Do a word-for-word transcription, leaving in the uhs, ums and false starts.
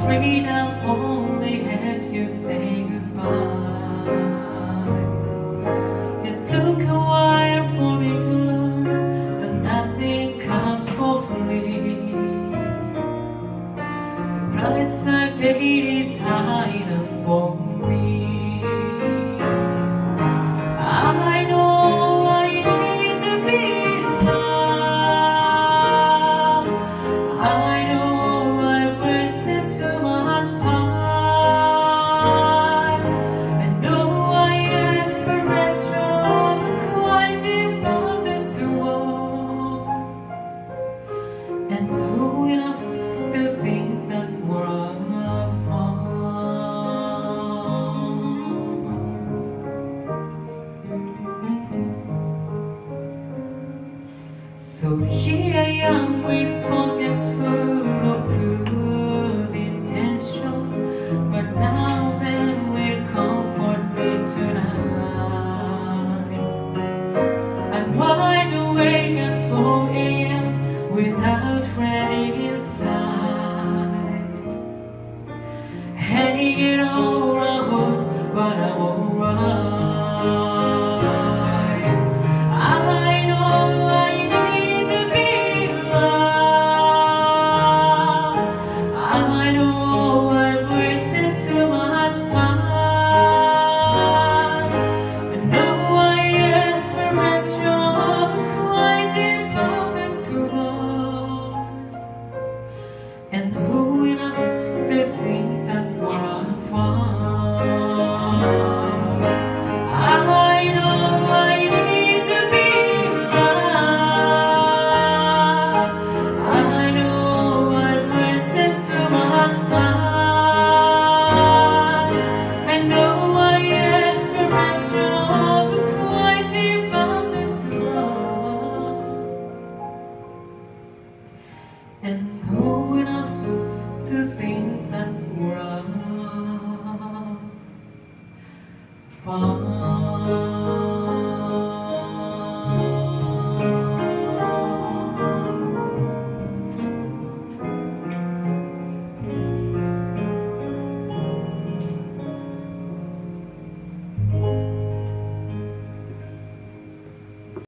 freedom only helps you say goodbye. It took a while for me to learn that nothing comes for free. The price I paid is high enough for me. I know I need to be loved. I know I've wasted too much time. I know I ask perfection of a quite imperfect world. And who enough to think that we're far? So here I am with pockets full of good intentions, but now then will comfort me tonight. I'm wide awake at four A M without friend inside. Hanging it all around, but I'm alright. I know I need to be loved. I know I've wasted too much time. I know I ask perfection of a quite imperfect world. And who enough to think that we're far? I know I need to be loved. I know I've wasted too much time. I know I ask perfection of a quite imperfect world. And who enough to think that we're far?